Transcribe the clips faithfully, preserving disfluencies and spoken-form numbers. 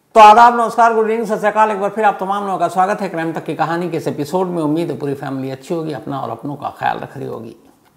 तो आदाब, नमस्कार, गुड इवनिंग, सत श्री अकाल। एक बार फिर आप तमाम लोगों का स्वागत है क्राइम तक की कहानी के इस एपिसोड में। उम्मीद है पूरी फैमिली अच्छी होगी, अपना और अपनों का ख्याल रख रही होगी।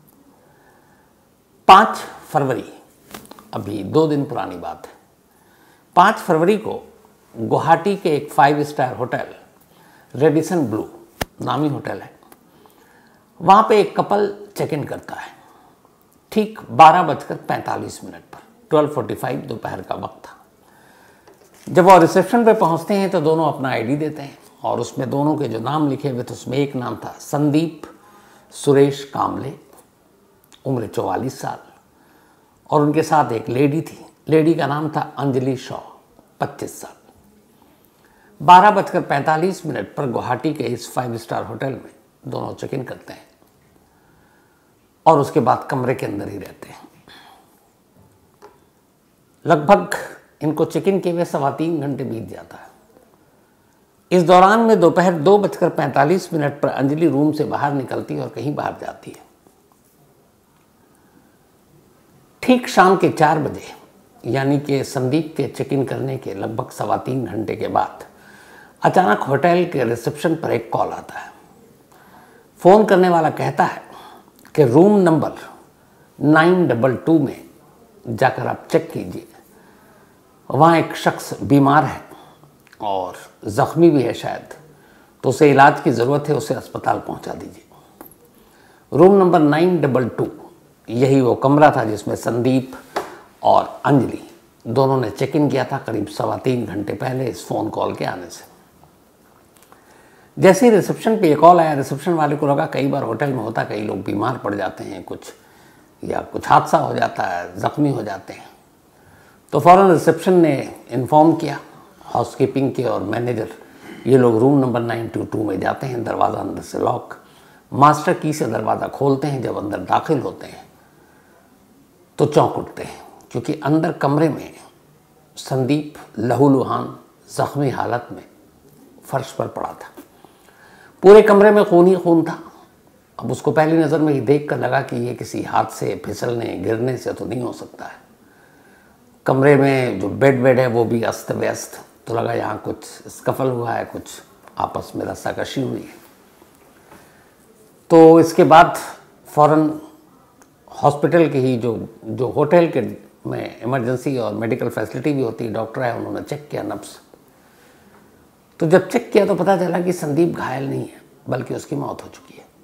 पाँच फरवरी, अभी दो दिन पुरानी बात है। पाँच फरवरी को गुवाहाटी के एक five star hotel, Radisson Blu नामी होटल है, वहाँ पे एक कपल चेक इन करता है ठीक बारह बजकर पैंतालीस मिनट पर। ट्वेल्व फोर्टी फाइव दोपहर का वक्त था। जब वो रिसेप्शन पे पहुंचते हैं तो दोनों अपना आईडी देते हैं और उसमें दोनों के जो नाम लिखे हुए थे उसमें एक नाम था संदीप सुरेश कामले, उम्र चौवालीस साल, और उनके साथ एक लेडी थी। लेडी का नाम था अंजलि शॉ, पच्चीस साल। बारह बजकर पैंतालीस मिनट पर गुवाहाटी के इस फाइव स्टार होटल में दोनों चेक इन करते हैं और उसके बाद कमरे के अंदर ही रहते हैं। लगभग इनको चेक इन किए हुए सवा तीन घंटे बीत जाता है। इस दौरान में दोपहर दो बजकर पैंतालीस मिनट पर अंजलि रूम से बाहर निकलती है और कहीं बाहर जाती है। ठीक शाम के चार बजे यानी कि संदीप के चेक इन करने के लगभग सवा तीन घंटे के बाद अचानक होटल के रिसेप्शन पर एक कॉल आता है। फोन करने वाला कहता है कि room number nine double two में जाकर आप चेक कीजिए, वहाँ एक शख्स बीमार है और ज़ख्मी भी है शायद, तो उसे इलाज की ज़रूरत है, उसे अस्पताल पहुँचा दीजिए। Room number nine double two यही वो कमरा था जिसमें संदीप और अंजलि दोनों ने चेक इन किया था करीब सवा तीन घंटे पहले इस फ़ोन कॉल के आने से। जैसे ही रिसेप्शन पे ये कॉल आया, रिसेप्शन वाले को लगा कई बार होटल में होता, कई लोग बीमार पड़ जाते हैं कुछ, या कुछ हादसा हो जाता है, ज़ख्मी हो जाते हैं। तो फ़ौरन रिसेप्शन ने इन्फॉर्म किया हाउसकीपिंग के और मैनेजर, ये लोग room number nine two two में जाते हैं, दरवाज़ा अंदर से लॉक, मास्टर की से दरवाज़ा खोलते हैं। जब अंदर दाखिल होते हैं तो चौंक उठते हैं, क्योंकि अंदर कमरे में संदीप लहूलुहान ज़ख्मी हालत में फर्श पर पड़ा था। पूरे कमरे में खून ही खून था। अब उसको पहली नज़र में ही देख कर लगा कि ये किसी हादसे, फिसलने, गिरने से तो नहीं हो सकता है। कमरे में जो बेड बेड है वो भी अस्त व्यस्त, तो लगा यहाँ कुछ स्कफल हुआ है, कुछ आपस में रस्साकशी हुई है। तो इसके बाद फ़ौरन हॉस्पिटल के ही जो जो होटल के में इमरजेंसी और मेडिकल फैसिलिटी भी होती है, डॉक्टर है, उन्होंने चेक किया नब्स। तो जब चेक किया तो पता चला कि संदीप घायल नहीं है, बल्कि उसकी मौत हो चुकी है।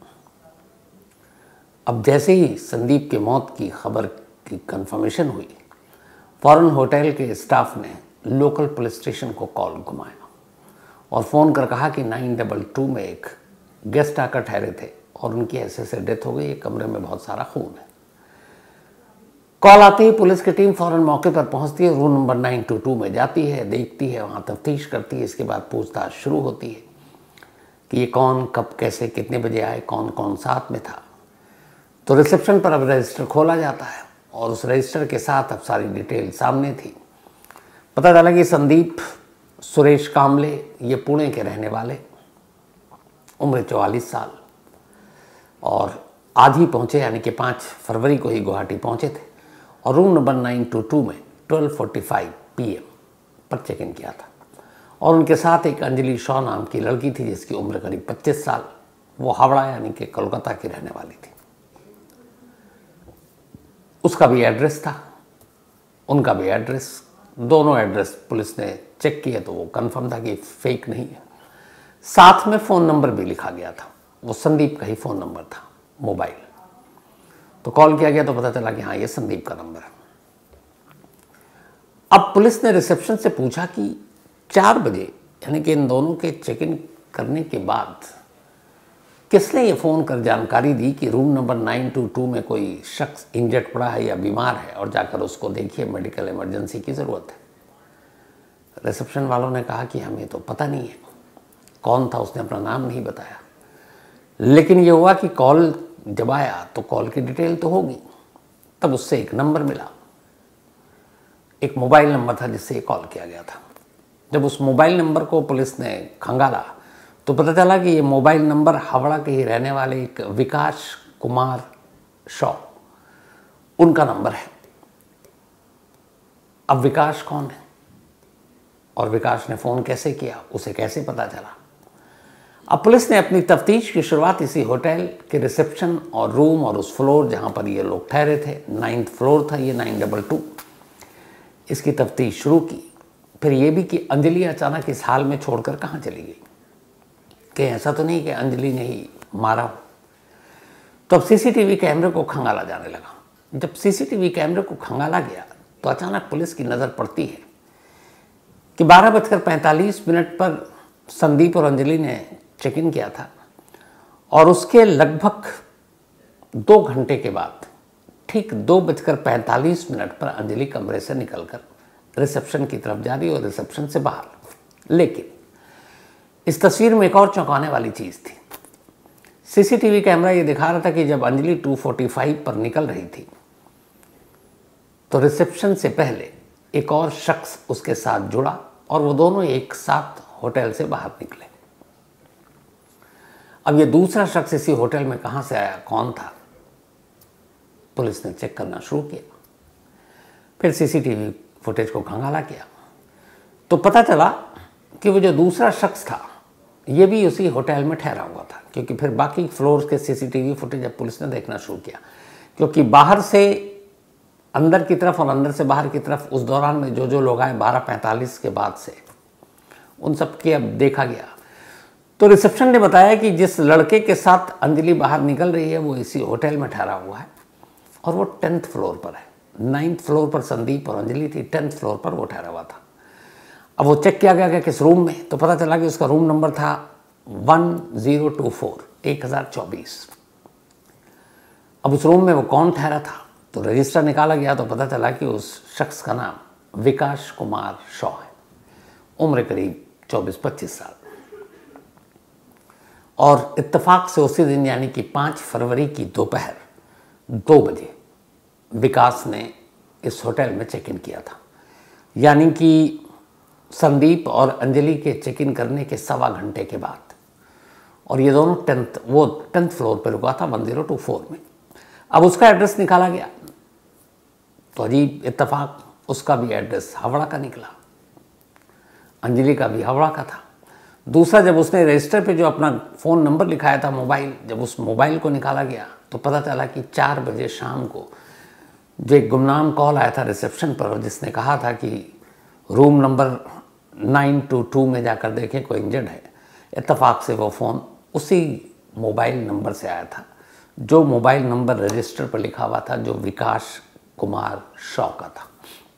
अब जैसे ही संदीप की मौत की खबर की कंफर्मेशन हुई, फ़ौरन होटल के स्टाफ ने लोकल पुलिस स्टेशन को कॉल घुमाया और फ़ोन कर कहा कि नाइन डबल टू में एक गेस्ट आकर ठहरे थे और उनकी ऐसे ऐसे डेथ हो गई, कमरे में बहुत सारा खून है। कॉल आते ही पुलिस की टीम फ़ौरन मौके पर पहुंचती है, room number nine two two में जाती है, देखती है, वहाँ तफ्तीश करती है। इसके बाद पूछताछ शुरू होती है कि ये कौन, कब, कैसे, कितने बजे आए, कौन कौन साथ में था। तो रिसेप्शन पर अब रजिस्टर खोला जाता है और उस रजिस्टर के साथ अब सारी डिटेल सामने थी। पता चला कि संदीप सुरेश कामले ये पुणे के रहने वाले, उम्र चौवालीस साल, और आज ही पहुँचे, यानी कि पाँच फरवरी को ही गुवाहाटी पहुँचे थे और room number nine two two में twelve forty five P M पर चेक इन किया था। और उनके साथ एक अंजलि शॉ नाम की लड़की थी जिसकी उम्र करीब पच्चीस साल, वो हावड़ा यानी कि कोलकाता की रहने वाली थी। उसका भी एड्रेस था, उनका भी एड्रेस, दोनों एड्रेस पुलिस ने चेक किए तो वो कंफर्म था कि फेक नहीं है। साथ में फ़ोन नंबर भी लिखा गया था, वो संदीप का ही फ़ोन नंबर था, मोबाइल। तो कॉल किया गया तो पता चला कि हाँ, ये संदीप का नंबर है। अब पुलिस ने रिसेप्शन से पूछा कि चार बजे यानी कि इन दोनों के चेक इन करने के बाद किसने ये फ़ोन कर जानकारी दी कि room number nine two two में कोई शख्स इंजर्ड पड़ा है या बीमार है और जाकर उसको देखिए, मेडिकल इमरजेंसी की ज़रूरत है। रिसेप्शन वालों ने कहा कि हमें तो पता नहीं है कौन था, उसने अपना नाम नहीं बताया। लेकिन ये हुआ कि कॉल जब आया तो कॉल की डिटेल तो होगी। तब उससे एक नंबर मिला, एक मोबाइल नंबर था जिससे कॉल किया गया था। जब उस मोबाइल नंबर को पुलिस ने खंगाला तो पता चला कि ये मोबाइल नंबर हावड़ा के ही रहने वाले एक विकास कुमार शॉ, उनका नंबर है। अब विकास कौन है और विकास ने फ़ोन कैसे किया, उसे कैसे पता चला। अब पुलिस ने अपनी तफ्तीश की शुरुआत इसी होटल के रिसेप्शन और रूम और उस फ्लोर जहाँ पर ये लोग ठहरे थे, नाइन्थ फ्लोर था ये, नाइन डबल टू, इसकी तफ्तीश शुरू की। फिर ये भी कि अंजलि अचानक इस हाल में छोड़कर कहाँ चली गई, कि ऐसा तो नहीं कि अंजलि ने ही मारा हो। तो अब सीसीटीवी कैमरे को खंगाला जाने लगा। जब सीसीटीवी कैमरे को खंगाला गया तो अचानक पुलिस की नज़र पड़ती है कि बारह बजकर पैंतालीस मिनट पर संदीप और अंजलि ने चेक इन किया था और उसके लगभग दो घंटे के बाद ठीक दो बजकर पैंतालीस मिनट पर अंजलि कमरे से निकलकर रिसेप्शन की तरफ जा रही और रिसेप्शन से बाहर। लेकिन इस तस्वीर में एक और चौंकाने वाली चीज़ थी। सीसीटीवी कैमरा ये दिखा रहा था कि जब अंजलि दो पैंतालीस पर निकल रही थी तो रिसेप्शन से पहले एक और शख्स उसके साथ जुड़ा और वो दोनों एक साथ होटल से बाहर निकले। अब ये दूसरा शख्स इसी होटल में कहाँ से आया, कौन था, पुलिस ने चेक करना शुरू किया। फिर सीसीटीवी फुटेज को खंगाला किया तो पता चला कि वो जो दूसरा शख्स था ये भी उसी होटल में ठहरा हुआ था, क्योंकि फिर बाकी फ्लोर्स के सीसीटीवी फुटेज अब पुलिस ने देखना शुरू किया, क्योंकि बाहर से अंदर की तरफ और अंदर से बाहर की तरफ उस दौरान में जो जो लोग आए बारह पैंतालीस के बाद से, उन सब के अब देखा गया। तो रिसेप्शन ने बताया कि जिस लड़के के साथ अंजलि बाहर निकल रही है वो इसी होटल में ठहरा हुआ है और वो टेंथ फ्लोर पर है। नाइन्थ फ्लोर पर संदीप और अंजलि थी, टेंथ फ्लोर पर वो ठहरा हुआ था। अब वो चेक किया गया कि किस रूम में, तो पता चला कि उसका रूम नंबर था वन ज़ीरो टू फोर, एक हज़ार चौबीस। अब उस रूम में वो कौन ठहरा था तो रजिस्टर निकाला गया तो पता चला कि उस शख्स का नाम विकास कुमार शॉ है, उम्र करीब चौबीस पच्चीस साल। और इत्तेफाक से उसी दिन यानी कि पाँच फरवरी की दोपहर दो बजे विकास ने इस होटल में चेक इन किया था, यानी कि संदीप और अंजलि के चेक इन करने के सवा घंटे के बाद। और ये दोनों टेंथ वो टेंथ फ्लोर पर रुका था वन ज़ीरो टू फोर में। अब उसका एड्रेस निकाला गया तो अजीब इत्तेफाक उसका भी एड्रेस हावड़ा का निकला, अंजलि का भी हावड़ा का था। दूसरा, जब उसने रजिस्टर पे जो अपना फ़ोन नंबर लिखाया था मोबाइल, जब उस मोबाइल को निकाला गया तो पता चला कि चार बजे शाम को जो एक गुमनाम कॉल आया था रिसेप्शन पर जिसने कहा था कि room number nine two two में जाकर देखें कोई इंजर्ड है, इत्तेफाक से वो फ़ोन उसी मोबाइल नंबर से आया था जो मोबाइल नंबर रजिस्टर पर लिखा हुआ था, जो विकास कुमार शॉ का था।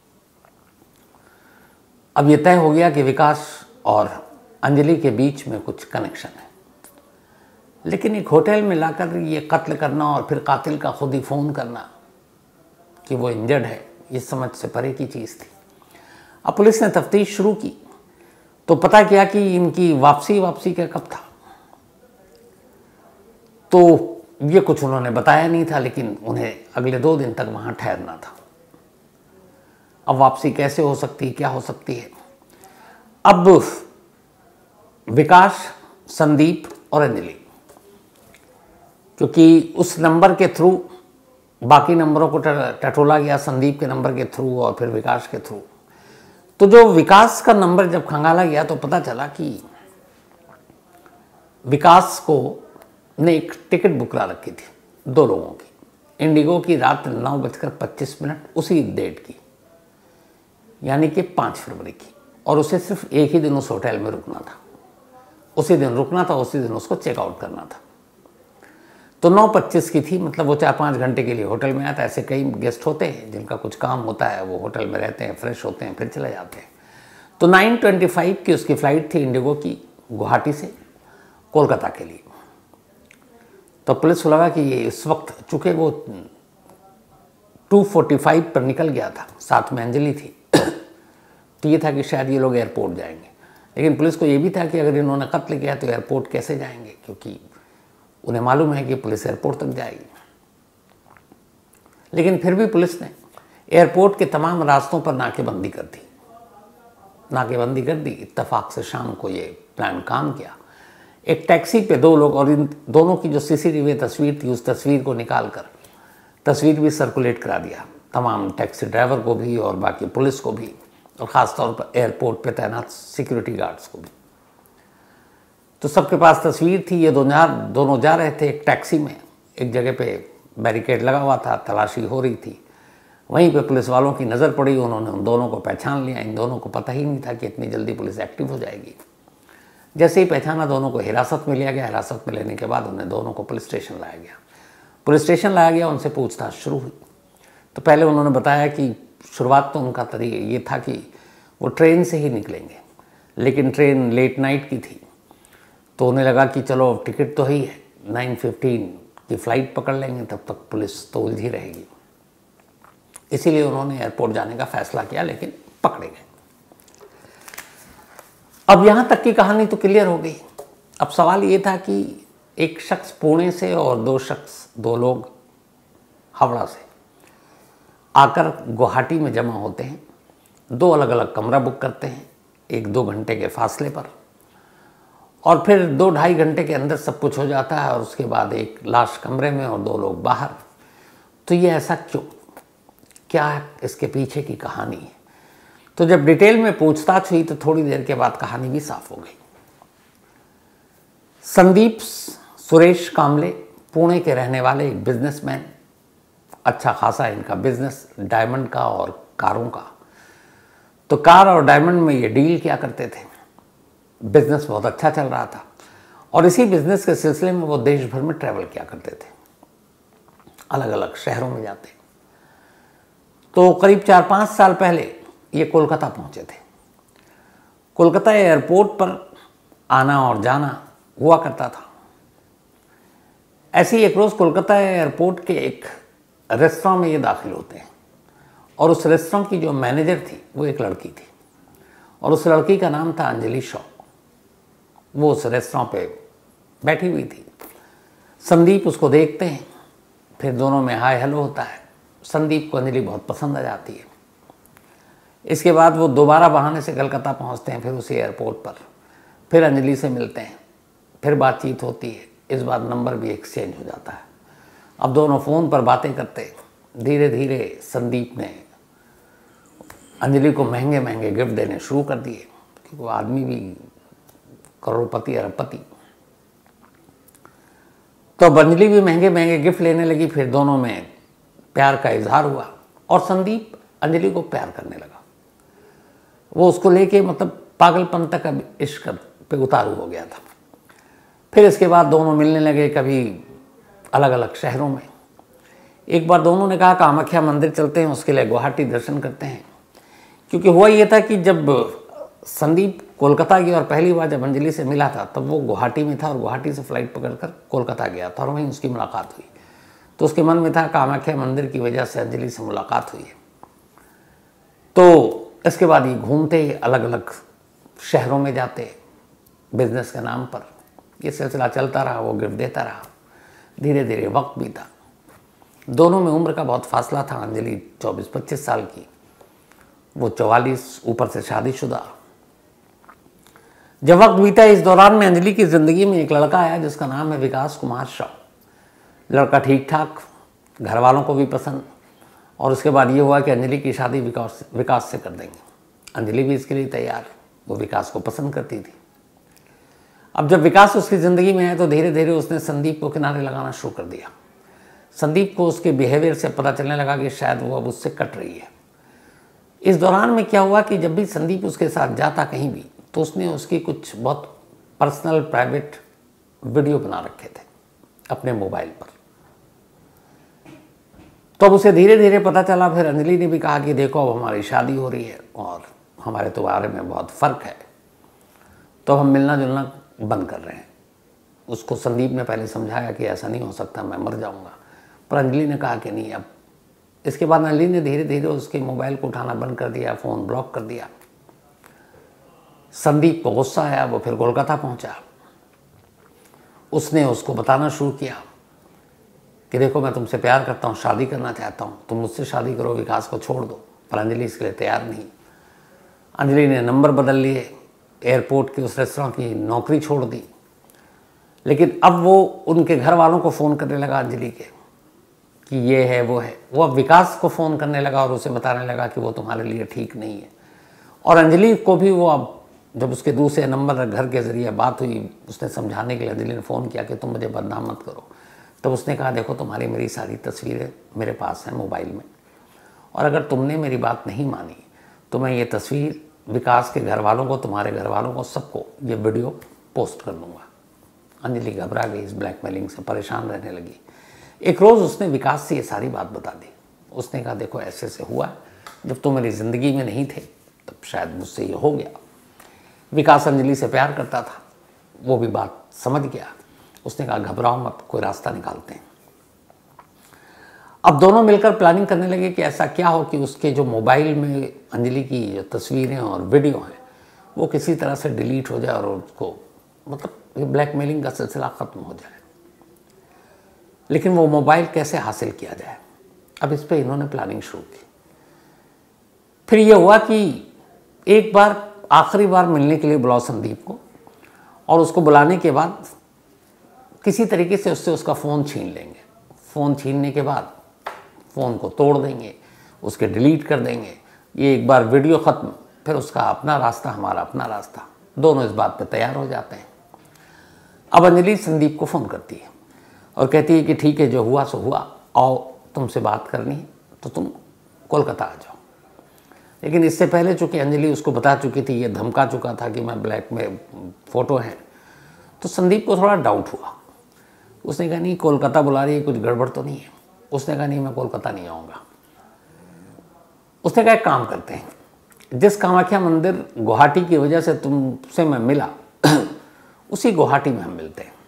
अब ये तय हो गया कि विकास और अंजलि के बीच में कुछ कनेक्शन है, लेकिन एक होटल में लाकर ये कत्ल करना और फिर कातिल का खुद ही फ़ोन करना कि वो इंजर्ड है, ये समझ से परे की चीज़ थी। अब पुलिस ने तफ्तीश शुरू की तो पता किया कि इनकी वापसी वापसी का कब था, तो ये कुछ उन्होंने बताया नहीं था, लेकिन उन्हें अगले दो दिन तक वहाँ ठहरना था। अब वापसी कैसे हो सकती है, क्या हो सकती है। अब विकास, संदीप और अंजलि, क्योंकि उस नंबर के थ्रू बाकी नंबरों को टटोला गया, संदीप के नंबर के थ्रू और फिर विकास के थ्रू, तो जो विकास का नंबर जब खंगाला गया तो पता चला कि विकास को ने एक टिकट बुक करा रखी थी दो लोगों की, इंडिगो की रात नौ बजकर पच्चीस मिनट उसी डेट की, यानी कि पाँच फरवरी की, और उसे सिर्फ एक ही दिन उस होटल में रुकना था, उसी दिन रुकना था, उसी दिन उसको चेकआउट करना था। तो नौ पच्चीस की थी, मतलब वो चार पाँच घंटे के लिए होटल में आया था। ऐसे कई गेस्ट होते हैं जिनका कुछ काम होता है, वो होटल में रहते हैं, फ्रेश होते हैं, फिर चले जाते हैं। तो नाइन ट्वेंटी फाइव की उसकी फ़्लाइट थी इंडिगो की, गुवाहाटी से कोलकाता के लिए। तो पुलिस को लगा कि ये इस वक्त, चूँकि वो टू फोर्टी फाइव पर निकल गया था, साथ में अंजलि थी, तो ये था कि शायद ये लोग एयरपोर्ट जाएंगे। लेकिन पुलिस को ये भी था कि अगर इन्होंने कत्ल किया तो एयरपोर्ट कैसे जाएंगे, क्योंकि उन्हें मालूम है कि पुलिस एयरपोर्ट तक जाएगी। लेकिन फिर भी पुलिस ने एयरपोर्ट के तमाम रास्तों पर नाकेबंदी कर दी नाकेबंदी कर दी इत्तेफाक से शाम को ये प्लान काम किया। एक टैक्सी पे दो लोग, और इन दोनों की जो सीसीटीवी तस्वीर थी उस तस्वीर को निकाल कर तस्वीर भी सर्कुलेट करा दिया तमाम टैक्सी ड्राइवर को भी और बाकी पुलिस को भी और ख़ास तौर पर एयरपोर्ट पे तैनात सिक्योरिटी गार्ड्स को भी। तो सबके पास तस्वीर थी, ये दोनों दोनों जा रहे थे एक टैक्सी में, एक जगह पे बैरिकेड लगा हुआ था, तलाशी हो रही थी। वहीं पे पुलिस वालों की नज़र पड़ी, उन्होंने उन दोनों को पहचान लिया। इन दोनों को पता ही नहीं था कि इतनी जल्दी पुलिस एक्टिव हो जाएगी। जैसे ही पहचाना, दोनों को हिरासत में लिया गया। हिरासत में लेने के बाद उन्हें दोनों को पुलिस स्टेशन लाया गया। पुलिस स्टेशन लाया गया, उनसे पूछताछ शुरू हुई। तो पहले उन्होंने बताया कि शुरुआत तो उनका तरीका ये था कि वो ट्रेन से ही निकलेंगे, लेकिन ट्रेन लेट नाइट की थी, तो उन्हें लगा कि चलो टिकट तो ही है, नाइन फिफ्टीन की फ़्लाइट पकड़ लेंगे, तब तक पुलिस तो उलझी रहेगी। इसीलिए उन्होंने एयरपोर्ट जाने का फैसला किया, लेकिन पकड़े गए। अब यहाँ तक की कहानी तो क्लियर हो गई। अब सवाल ये था कि एक शख्स पुणे से और दो शख्स दो लोग हावड़ा से आकर गुवाहाटी में जमा होते हैं। दो अलग अलग कमरा बुक करते हैं, एक दो घंटे के फासले पर, और फिर दो ढाई घंटे के अंदर सब कुछ हो जाता है। और उसके बाद एक लाश कमरे में और दो लोग बाहर। तो ये ऐसा क्यों, क्या इसके पीछे की कहानी है? तो जब डिटेल में पूछताछ हुई तो थोड़ी देर के बाद कहानी भी साफ हो गई। संदीप सुरेश कामले पुणे के रहने वाले एक बिजनेसमैन, अच्छा खासा इनका बिजनेस डायमंड का और कारों का। तो कार और डायमंड में ये डील किया करते थे। बिजनेस बहुत अच्छा चल रहा था और इसी बिजनेस के सिलसिले में वो देश भर में ट्रैवल किया करते थे, अलग अलग शहरों में जाते। तो करीब चार पाँच साल पहले ये कोलकाता पहुंचे थे। कोलकाता एयरपोर्ट पर आना और जाना हुआ करता था। ऐसे ही एक रोज़ कोलकाता एयरपोर्ट के एक रेस्टोरेंट में ये दाखिल होते हैं और उस रेस्टोरेंट की जो मैनेजर थी वो एक लड़की थी और उस लड़की का नाम था अंजलि शॉ। वो उस रेस्टोरेंट पे बैठी हुई थी। संदीप उसको देखते हैं, फिर दोनों में हाय हेलो होता है। संदीप को अंजलि बहुत पसंद आ जाती है। इसके बाद वो दोबारा बहाने से कलकत्ता पहुंचते हैं, फिर उसी एयरपोर्ट पर फिर अंजलि से मिलते हैं, फिर बातचीत होती है। इस बार नंबर भी एक्सचेंज हो जाता है। अब दोनों फ़ोन पर बातें करते, धीरे धीरे संदीप ने अंजलि को महंगे महंगे गिफ्ट देने शुरू कर दिए, क्योंकि वो आदमी भी करोड़पति अरबपति। तो अब अंजलि भी महंगे महंगे गिफ्ट लेने लगी। फिर दोनों में प्यार का इजहार हुआ और संदीप अंजलि को प्यार करने लगा। वो उसको लेके मतलब पागलपन तक अब इश्क पे उतारू हो गया था। फिर इसके बाद दोनों मिलने लगे, कभी अलग अलग शहरों में। एक बार दोनों ने कहा कामाख्या मंदिर चलते हैं, उसके लिए गुवाहाटी दर्शन करते हैं। क्योंकि हुआ ये था कि जब संदीप कोलकाता गया और पहली बार जब अंजलि से मिला था तब वो गुवाहाटी में था और गुवाहाटी से फ्लाइट पकड़कर कोलकाता गया था और वहीं उसकी मुलाकात हुई। तो उसके मन में था कामाख्या मंदिर की वजह से अंजलि से मुलाकात हुई है। तो इसके बाद ये घूमते, अलग अलग शहरों में जाते बिजनेस के नाम पर। ये सिलसिला चलता रहा, वो गिफ्ट देता रहा। धीरे धीरे वक्त बीता। दोनों में उम्र का बहुत फासला था। अंजलि चौबीस पच्चीस साल की, वो चौवालीस, ऊपर से शादीशुदा। जब वक्त बीता, इस दौरान में अंजलि की ज़िंदगी में एक लड़का आया जिसका नाम है विकास कुमार शॉ। लड़का ठीक ठाक, घर वालों को भी पसंद। और उसके बाद ये हुआ कि अंजलि की शादी विकास विकास से कर देंगे। अंजलि भी इसके लिए तैयार, वो विकास को पसंद करती थी। अब जब विकास उसकी ज़िंदगी में है तो धीरे धीरे उसने संदीप को किनारे लगाना शुरू कर दिया। संदीप को उसके बिहेवियर से पता चलने लगा कि शायद वो अब उससे कट रही है। इस दौरान में क्या हुआ कि जब भी संदीप उसके साथ जाता कहीं भी, तो उसने उसकी कुछ बहुत पर्सनल प्राइवेट वीडियो बना रखे थे अपने मोबाइल पर। तो अब उसे धीरे धीरे पता चला। फिर अंजलि ने भी कहा कि देखो अब हमारी शादी हो रही है और हमारे तुम्हारे में बहुत फ़र्क है, तो हम मिलना जुलना बंद कर रहे हैं। उसको संदीप ने पहले समझाया कि ऐसा नहीं हो सकता, मैं मर जाऊंगा, पर अंजलि ने कहा कि नहीं। अब इसके बाद अंजलि ने धीरे धीरे उसके मोबाइल को उठाना बंद कर दिया, फ़ोन ब्लॉक कर दिया। संदीप को गुस्सा आया, वो फिर कोलकाता पहुंचा। उसने उसको बताना शुरू किया कि देखो मैं तुमसे प्यार करता हूँ, शादी करना चाहता हूँ, तुम मुझसे शादी करो, विकास को छोड़ दो। पर अंजलि इसके लिए तैयार नहीं। अंजलि ने नंबर बदल लिए, एयरपोर्ट के उस रेस्टोरेंट की नौकरी छोड़ दी। लेकिन अब वो उनके घर वालों को फ़ोन करने लगा अंजलि के कि ये है वो है। वो अब विकास को फ़ोन करने लगा और उसे बताने लगा कि वो तुम्हारे लिए ठीक नहीं है। और अंजलि को भी वो अब जब उसके दूसरे नंबर घर के ज़रिए बात हुई, उसने समझाने के लिए अंजलि ने फ़ोन किया कि तुम मुझे बदनाम मत करो। तब उसने कहा देखो तुम्हारी मेरी सारी तस्वीरें मेरे पास हैं मोबाइल में, और अगर तुमने मेरी बात नहीं मानी तो मैं ये तस्वीर विकास के घर वालों को, तुम्हारे घर वालों को, सबको ये वीडियो पोस्ट कर दूंगा। अंजलि घबरा गई, इस ब्लैकमेलिंग से परेशान रहने लगी। एक रोज़ उसने विकास से ये सारी बात बता दी। उसने कहा देखो ऐसे से हुआ, जब तुम मेरी ज़िंदगी में नहीं थे तब शायद मुझसे ये हो गया। विकास अंजलि से प्यार करता था, वो भी बात समझ गया। उसने कहा घबराओ मत, कोई रास्ता निकालते हैं। अब दोनों मिलकर प्लानिंग करने लगे कि ऐसा क्या हो कि उसके जो मोबाइल में अंजलि की जो तस्वीरें और वीडियो हैं वो किसी तरह से डिलीट हो जाए और उसको मतलब ये ब्लैकमेलिंग का सिलसिला ख़त्म हो जाए। लेकिन वो मोबाइल कैसे हासिल किया जाए, अब इस पर इन्होंने प्लानिंग शुरू की। फिर ये हुआ कि एक बार आखिरी बार मिलने के लिए बुलाओ संदीप को, और उसको बुलाने के बाद किसी तरीके से उससे उसका फ़ोन छीन लेंगे। फ़ोन छीनने के बाद फ़ोन को तोड़ देंगे, उसके डिलीट कर देंगे। ये एक बार वीडियो ख़त्म, फिर उसका अपना रास्ता, हमारा अपना रास्ता। दोनों इस बात पे तैयार हो जाते हैं। अब अंजलि संदीप को फ़ोन करती है और कहती है कि ठीक है, जो हुआ सो हुआ, आओ तुमसे बात करनी है तो तुम कोलकाता आ जाओ। लेकिन इससे पहले चूँकि अंजलि उसको बता चुकी थी, ये धमका चुका था कि मैं ब्लैक में फ़ोटो है, तो संदीप को थोड़ा डाउट हुआ। उसने कहा नहीं, कोलकाता बुला रही है, कुछ गड़बड़ तो नहीं है। उसने कहा नहीं, मैं कोलकाता नहीं आऊँगा। उसने कहा एक काम करते हैं, जिस कामाख्या मंदिर गुवाहाटी की वजह से तुमसे मैं मिला उसी गुवाहाटी में हम मिलते हैं,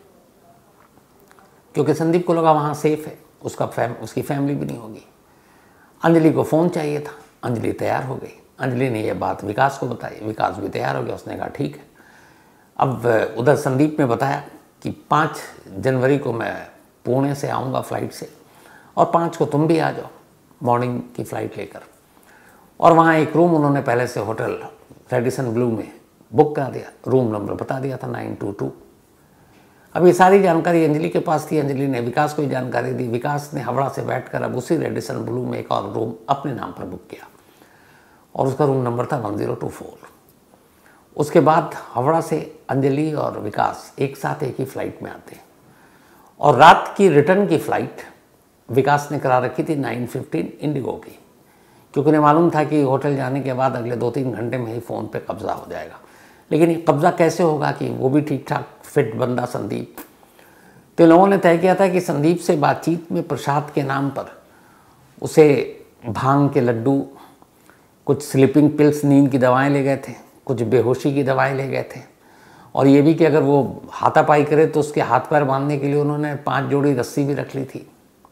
क्योंकि संदीप को लगा वहाँ सेफ है, उसका फैम उसकी फैमिली भी नहीं होगी। अंजलि को फ़ोन चाहिए था, अंजलि तैयार हो गई। अंजलि ने यह बात विकास को बताई, विकास भी तैयार हो गया। उसने कहा ठीक है। अब उधर संदीप ने बताया कि पाँच जनवरी को मैं पुणे से आऊँगा फ़्लाइट से, और पाँच को तुम भी आ जाओ मॉर्निंग की फ़्लाइट लेकर। और वहाँ एक रूम उन्होंने पहले से होटल रेडिसन ब्लू में बुक कर दिया, रूम नंबर बता दिया था नाइन टू टू। अब ये सारी जानकारी अंजलि के पास थी। अंजलि ने विकास को जानकारी दी। विकास ने हावड़ा से बैठकर अब उसी रेडिसन ब्लू में एक और रूम अपने नाम पर बुक किया, और उसका रूम नंबर था वन ज़ीरो टू फोर। उसके बाद हावड़ा से अंजलि और विकास एक साथ एक ही फ़्लाइट में आते हैं, और रात की रिटर्न की फ़्लाइट विकास ने करा रखी थी नाइन फिफ्टीन इंडिगो की, क्योंकि उन्हें मालूम था कि होटल जाने के बाद अगले दो तीन घंटे में ही फ़ोन पे कब्ज़ा हो जाएगा। लेकिन ये कब्ज़ा कैसे होगा कि वो भी ठीक ठाक फिट बंदा संदीप। तो लोगों ने तय किया था कि संदीप से बातचीत में प्रसाद के नाम पर उसे भांग के लड्डू, कुछ स्लीपिंग पिल्स, नींद की दवाएं ले गए थे, कुछ बेहोशी की दवाएं ले गए थे, और ये भी कि अगर वो हाथापाई करे तो उसके हाथ पैर बांधने के लिए उन्होंने पांच जोड़ी रस्सी भी रख ली थी,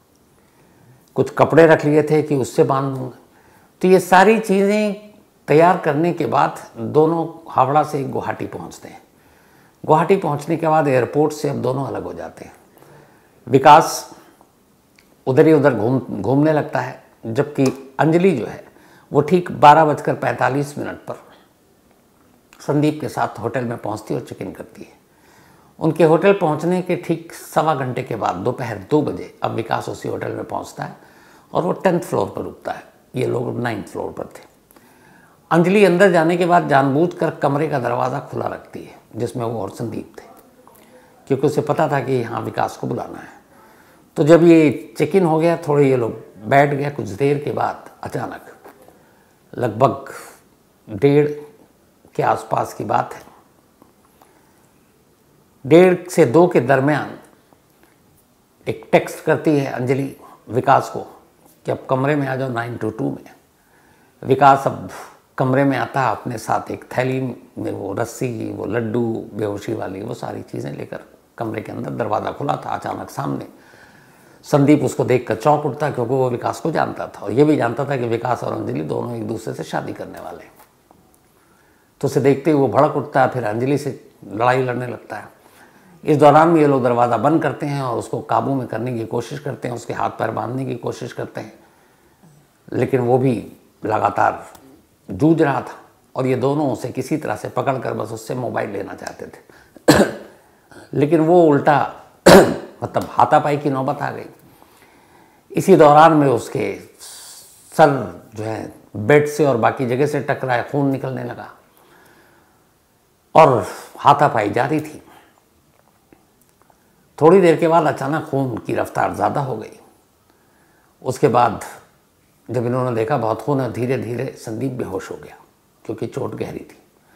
कुछ कपड़े रख लिए थे कि उससे बांध दूँगा। तो ये सारी चीज़ें तैयार करने के बाद दोनों हावड़ा से गुवाहाटी पहुंचते हैं। गुवाहाटी पहुंचने के बाद एयरपोर्ट से अब दोनों अलग हो जाते हैं। विकास उधर ही उधर घूम घूमने लगता है, जबकि अंजलि जो है वो ठीक बारह बजकर पैंतालीस मिनट पर संदीप के साथ होटल में पहुंचती और चेक इन करती है। उनके होटल पहुंचने के ठीक सवा घंटे के बाद दोपहर दो बजे अब विकास उसी होटल में पहुंचता है, और वो टेंथ फ्लोर पर रुकता है। ये लोग नाइन्थ फ्लोर पर थे। अंजलि अंदर जाने के बाद जानबूझकर कमरे का दरवाज़ा खुला रखती है जिसमें वो और संदीप थे, क्योंकि उसे पता था कि यहाँ विकास को बुलाना है। तो जब ये चेक इन हो गया, थोड़े ये लोग बैठ गए, कुछ देर के बाद अचानक लगभग डेढ़ के आसपास की बात है, डेढ़ से दो के दरमियान एक टेक्स्ट करती है अंजलि विकास को कि अब कमरे में आ जाओ नाइन टू टू में। विकास अब कमरे में आता है, अपने साथ एक थैली में वो रस्सी, वो लड्डू बेहोशी वाली, वो सारी चीज़ें लेकर कमरे के अंदर। दरवाज़ा खुला था, अचानक सामने संदीप उसको देखकर चौंक उठता, क्योंकि वो विकास को जानता था और ये भी जानता था कि विकास और अंजलि दोनों एक दूसरे से शादी करने वाले हैं। तो उसे देखते ही वो भड़क उठता है, फिर अंजलि से लड़ाई लड़ने लगता है। इस दौरान भी ये लोग दरवाज़ा बंद करते हैं और उसको काबू में करने की कोशिश करते हैं, उसके हाथ पैर बांधने की कोशिश करते हैं, लेकिन वो भी लगातार जूझ रहा था, और ये दोनों उसे किसी तरह से पकड़कर बस उससे मोबाइल लेना चाहते थे लेकिन वो उल्टा मतलब हाथापाई की नौबत आ गई। इसी दौरान में उसके सर जो है बेड से और बाकी जगह से टकराए, खून निकलने लगा और हाथापाई जारी थी। थोड़ी देर के बाद अचानक खून की रफ्तार ज़्यादा हो गई। उसके बाद जब इन्होंने देखा बहुत खून है, धीरे धीरे संदीप बेहोश हो गया क्योंकि चोट गहरी थी।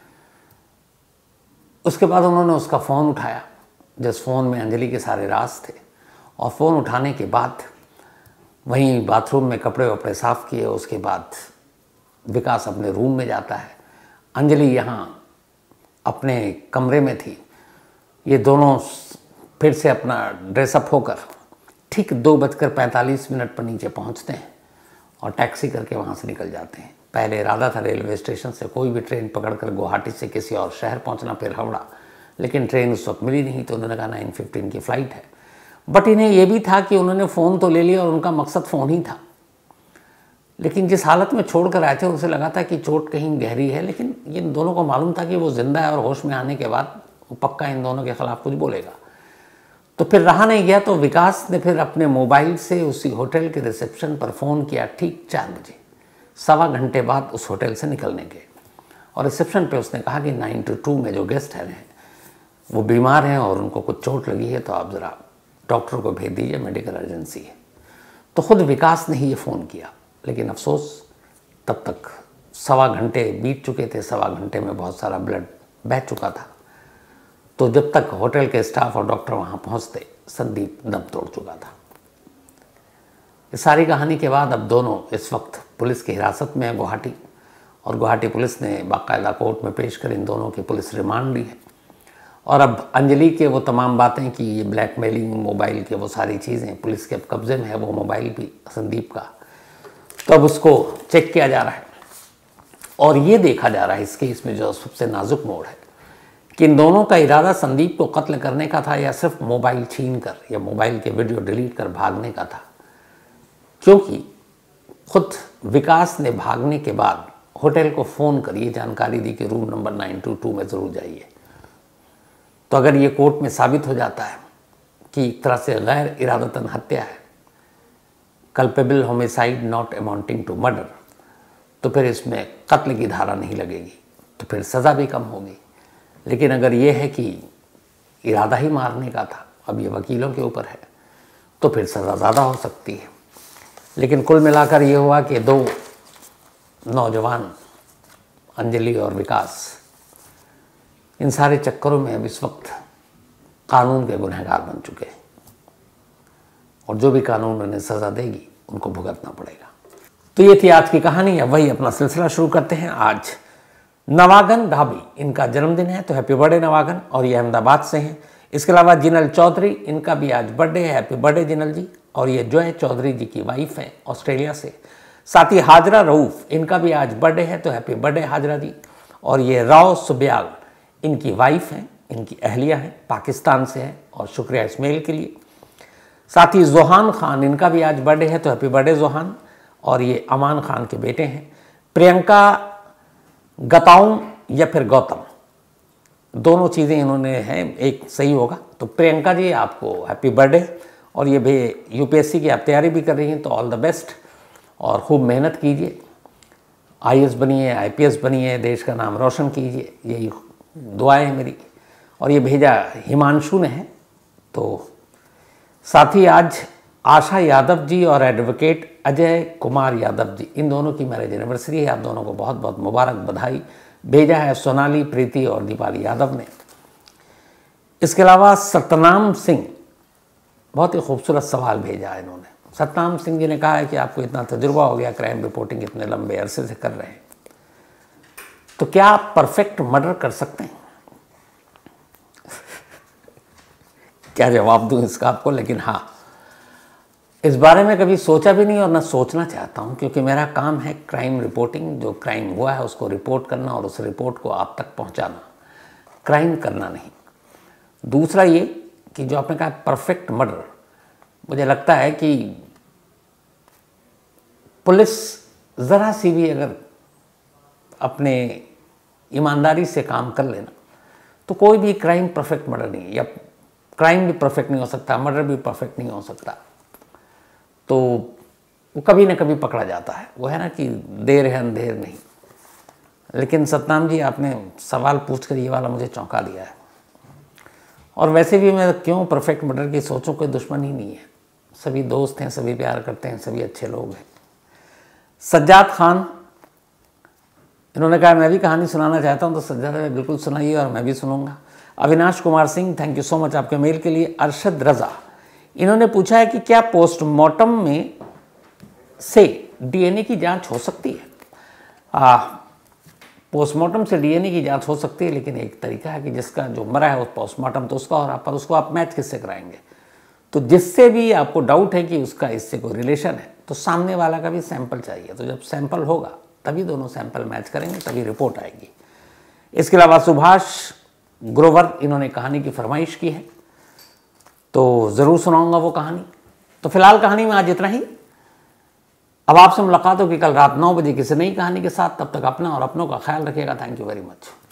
उसके बाद उन्होंने उसका फ़ोन उठाया, जिस फ़ोन में अंजलि के सारे राज थे, और फ़ोन उठाने के बाद वहीं बाथरूम में कपड़े वपड़े साफ़ किए। उसके बाद विकास अपने रूम में जाता है, अंजलि यहाँ अपने कमरे में थी। ये दोनों फिर से अपना ड्रेसअप होकर ठीक दो बजकर पैंतालीस मिनट पर नीचे पहुँचते हैं और टैक्सी करके वहाँ से निकल जाते हैं। पहले इरादा था रेलवे स्टेशन से कोई भी ट्रेन पकड़कर गुवाहाटी से किसी और शहर पहुँचना, फिर हावड़ा, लेकिन ट्रेन उस वक्त मिली नहीं तो उन्होंने कहा नाइन फिफ्टीन की फ़्लाइट है। बट इन्हें ये भी था कि उन्होंने फ़ोन तो ले लिया और उनका मकसद फ़ोन ही था, लेकिन जिस हालत में छोड़ कर आए थे उसे लगा था कि चोट कहीं गहरी है, लेकिन इन दोनों को मालूम था कि वो जिंदा है और होश में आने के बाद वो पक्का इन दोनों के खिलाफ कुछ बोलेगा। तो फिर रहा नहीं गया तो विकास ने फिर अपने मोबाइल से उसी होटल के रिसेप्शन पर फ़ोन किया ठीक चार बजे, सवा घंटे बाद उस होटल से निकलने के, और रिसेप्शन पे उसने कहा कि नाइन टू टू में जो गेस्ट हैं वो बीमार हैं और उनको कुछ चोट लगी है, तो आप ज़रा डॉक्टर को भेज दीजिए, मेडिकल अर्जेंसी है। तो खुद विकास ने ही ये फ़ोन किया, लेकिन अफसोस तब तक सवा घंटे बीत चुके थे, सवा घंटे में बहुत सारा ब्लड बह चुका था। तो जब तक होटल के स्टाफ और डॉक्टर वहाँ पहुँचते संदीप दम तोड़ चुका था। इस सारी कहानी के बाद अब दोनों इस वक्त पुलिस की हिरासत में है गुवाहाटी, और गुवाहाटी पुलिस ने बाकायदा कोर्ट में पेश कर इन दोनों की पुलिस रिमांड ली है। और अब अंजलि के वो तमाम बातें कि ये ब्लैकमेलिंग, मोबाइल के वो सारी चीज़ें पुलिस के कब्ज़े में है, वो मोबाइल भी संदीप का, तो अब उसको चेक किया जा रहा है और ये देखा जा रहा है इस केस में जो सबसे नाजुक मोड़ है कि इन दोनों का इरादा संदीप को कत्ल करने का था या सिर्फ मोबाइल छीन कर या मोबाइल के वीडियो डिलीट कर भागने का था। क्योंकि खुद विकास ने भागने के बाद होटल को फ़ोन कर ये जानकारी दी कि room number nine two two में ज़रूर जाइए। तो अगर ये कोर्ट में साबित हो जाता है कि एक तरह से गैर इरादतन हत्या है, culpable homicide not amounting to murder, तो फिर इसमें कत्ल की धारा नहीं लगेगी, तो फिर सज़ा भी कम होगी। लेकिन अगर ये है कि इरादा ही मारने का था, अब ये वकीलों के ऊपर है, तो फिर सज़ा ज़्यादा हो सकती है। लेकिन कुल मिलाकर ये हुआ कि दो नौजवान अंजलि और विकास इन सारे चक्करों में अब इस वक्त कानून के गुनहगार बन चुके हैं, और जो भी कानून उन्हें सज़ा देगी उनको भुगतना पड़ेगा। तो ये थी आज की कहानी। अब वही अपना सिलसिला शुरू करते हैं। आज नवागन ढाबी, इनका जन्मदिन है, तो हैप्पी बर्थडे नवागन, और ये अहमदाबाद से हैं। इसके अलावा जिनल चौधरी, इनका भी आज बर्थडे है, हैप्पी बर्थडे जिनल जी। और ये जॉय चौधरी जी की वाइफ हैं ऑस्ट्रेलिया से। साथ ही हाजरा रऊफ़, इनका भी आज बर्थडे है, तो हैप्पी बर्थडे हाजरा जी। और ये राव सुब्याल, इनकी वाइफ हैं, इनकी अहलिया हैं, पाकिस्तान से हैं, और शुक्रिया इस मेल के लिए। साथ ही जोहान खान, इनका भी आज बर्थडे है, तो हैप्पी बर्थडे जोहान। और ये अमान खान के बेटे हैं। प्रियंका गताउं या फिर गौतम, दोनों चीज़ें इन्होंने हैं, एक सही होगा। तो प्रियंका जी आपको हैप्पी बर्थडे, और ये भी यूपीएससी की आप तैयारी भी कर रही हैं, तो ऑल द बेस्ट, और खूब मेहनत कीजिए, आईएएस बनिए, आईपीएस बनिए, देश का नाम रोशन कीजिए, यही दुआएं हैं मेरी। और ये भेजा हिमांशु ने है। तो साथ ही आज आशा यादव जी और एडवोकेट अजय कुमार यादव जी, इन दोनों की मैरिज एनिवर्सरी है। आप दोनों को बहुत बहुत मुबारक, बधाई। भेजा है सोनाली, प्रीति और दीपाली यादव ने। इसके अलावा सतनाम सिंह, बहुत ही खूबसूरत सवाल भेजा है इन्होंने। सतनाम सिंह जी ने कहा है कि आपको इतना तजुर्बा हो गया, क्राइम रिपोर्टिंग इतने लंबे अरसे से कर रहे हैं, तो क्या आप परफेक्ट मर्डर कर सकते हैं? क्या जवाब दूं इसका आपको? लेकिन हाँ, इस बारे में कभी सोचा भी नहीं और ना सोचना चाहता हूं, क्योंकि मेरा काम है क्राइम रिपोर्टिंग। जो क्राइम हुआ है उसको रिपोर्ट करना और उस रिपोर्ट को आप तक पहुंचाना, क्राइम करना नहीं। दूसरा ये कि जो आपने कहा परफेक्ट मर्डर, मुझे लगता है कि पुलिस ज़रा सी भी अगर अपने ईमानदारी से काम कर लेना, तो कोई भी क्राइम परफेक्ट मर्डर नहीं है, या क्राइम भी परफेक्ट नहीं हो सकता, मर्डर भी परफेक्ट नहीं हो सकता। तो वो कभी ना कभी पकड़ा जाता है। वो है ना कि देर है अंधेर नहीं। लेकिन सतनाम जी, आपने सवाल पूछकर ये वाला मुझे चौंका दिया है। और वैसे भी मैं क्यों परफेक्ट मर्डर की सोचूं, कोई दुश्मन ही नहीं है, सभी दोस्त हैं, सभी प्यार करते हैं, सभी अच्छे लोग हैं। सज्जाद खान, इन्होंने कहा मैं भी कहानी सुनाना चाहता हूं, तो सज्जाद भाई बिल्कुल सुनाइए और मैं भी सुनूंगा। Avinash Kumar Singh, thank you so much आपके मेल के लिए। अरशद रजा, इन्होंने पूछा है कि क्या पोस्टमार्टम में से डीएनए की जांच हो सकती है? आ, पोस्टमार्टम से डीएनए की जांच हो सकती है, लेकिन एक तरीका है कि जिसका जो मरा है उस पोस्टमार्टम तो उसका, और आप पर उसको आप मैच किससे कराएंगे? तो जिससे भी आपको डाउट है कि उसका इससे कोई रिलेशन है, तो सामने वाला का भी सैंपल चाहिए। तो जब सैंपल होगा तभी दोनों सैंपल मैच करेंगे, तभी रिपोर्ट आएगी। इसके अलावा सुभाष ग्रोवर, इन्होंने कहानी की फरमाइश की है, तो ज़रूर सुनाऊंगा वो कहानी। तो फिलहाल कहानी में आज इतना ही। अब आपसे मुलाकात होगी कल रात नौ बजे किसी नई कहानी के साथ। तब तक अपना और अपनों का ख्याल रखिएगा। Thank you very much.